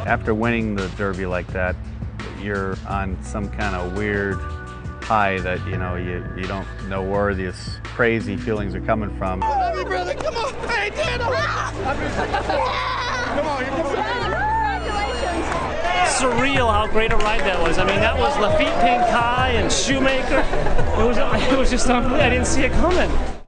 After winning the Derby like that, you're on some kind of weird high that, you know, you don't know where these crazy feelings are coming from. I love you, brother. Come on. Hey, Dan. Come on. You're coming. Surreal how great a ride that was. I mean, that was Lafitte Pink High and Shoemaker. It was just unbelievable. I didn't see it coming.